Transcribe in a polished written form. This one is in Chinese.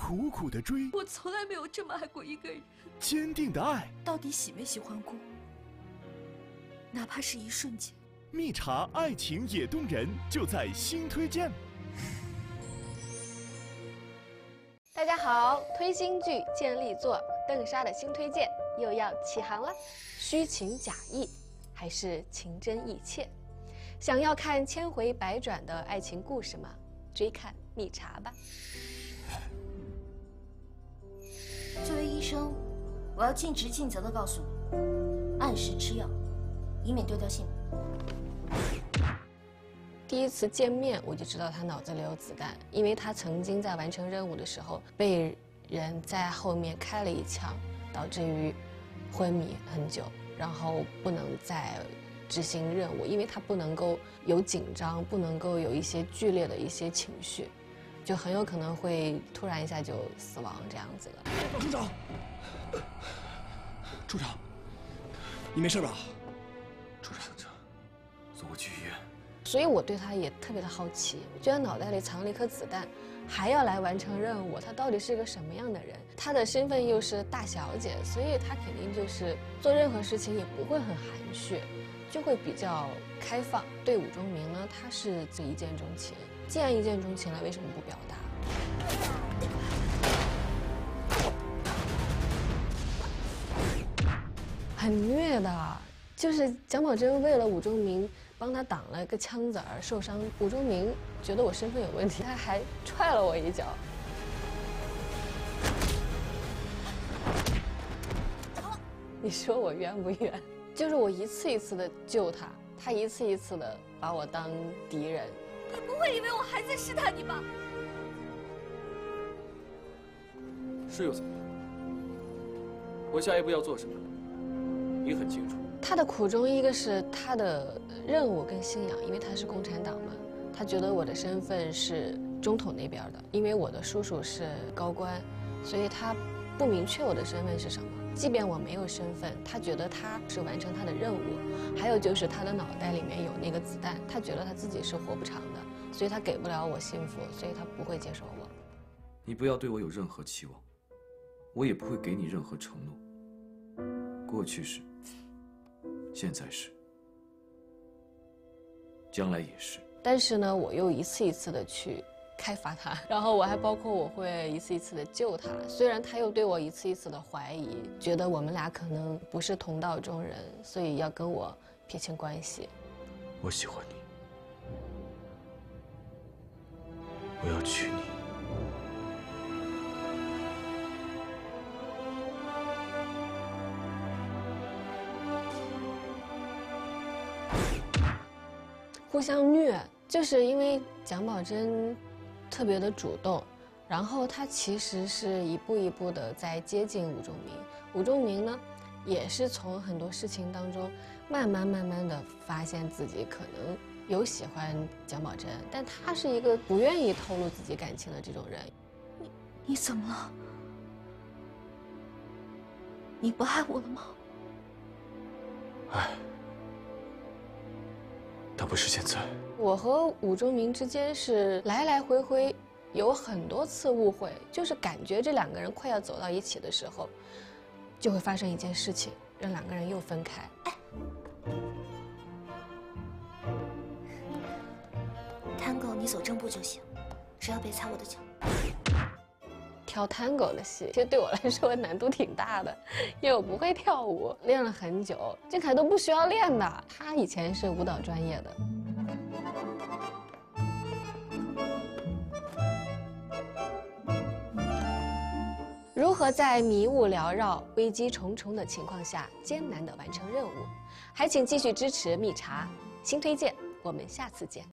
苦苦的追， 我从来没有这么爱过一个人。 坚定的爱， 到底喜没喜欢过？哪怕是一瞬间。 蜜茶爱情也动人，就在新推荐。 大家好，推新剧见力作，邓莎的新推荐又要起航了。虚情假意，还是情真意切？想要看千回百转的爱情故事吗？追看蜜茶吧。 作为医生，我要尽职尽责地告诉你，按时吃药，以免丢掉性命。 第一次见面我就知道他脑子里有子弹，因为他曾经在完成任务的时候被人在后面开了一枪，导致于昏迷很久，然后不能再执行任务，因为他不能够有紧张，不能够有一些剧烈的一些情绪，就很有可能会突然一下就死亡这样子的。 处长，处长，你没事吧？ 处长，送我去医院。 所以我对他也特别的好奇，居然脑袋里藏了一颗子弹，还要来完成任务，他到底是个什么样的人？他的身份又是大小姐，所以他肯定就是做任何事情也不会很含蓄，就会比较开放。对武忠明呢，他是这一见钟情，既然一见钟情了，为什么不表达？很虐的，就是蒋宝珍为了武忠明帮他挡了个枪子儿受伤，武忠明觉得我身份有问题，他还踹了我一脚。你说我冤不冤？就是我一次一次的救他，他一次一次的把我当敌人。 你不会以为我还在试探你吧？ 是又怎么样？我下一步要做什么，你很清楚。 他的苦衷，一个是他的任务跟信仰，因为他是共产党嘛，他觉得我的身份是中统那边的，因为我的叔叔是高官，所以他不明确我的身份是什么。即便我没有身份，他觉得他是完成他的任务。还有就是他的脑袋里面有那个子弹，他觉得他自己是活不长的，所以他给不了我幸福，所以他不会接受我。 你不要对我有任何期望，我也不会给你任何承诺。过去是，现在是，将来也是。 但是呢，我又一次一次的去开发他，然后我还包括我会一次一次的救他。虽然他又对我一次一次的怀疑，觉得我们俩可能不是同道中人，所以要跟我撇清关系。 我喜欢你，我要娶你。 互相虐，就是因为蒋宝珍特别的主动，然后他其实是一步一步的在接近武忠明。武忠明呢，也是从很多事情当中慢慢的发现自己可能有喜欢蒋宝珍，但他是一个不愿意透露自己感情的这种人。 你怎么了？你不爱我了吗？ 爱。但不是现在。 我和武忠明之间是来来回回有很多次误会，就是感觉这两个人快要走到一起的时候，就会发生一件事情，让两个人又分开。 Tango 你走正步就行，只要别踩我的脚。 跳Tango的戏，其实对我来说难度挺大的，因为我不会跳舞，练了很久。郑恺都不需要练的，他以前是舞蹈专业的。如何在迷雾缭绕、危机重重的情况下艰难地完成任务？还请继续支持蜜茶新推荐，我们下次见。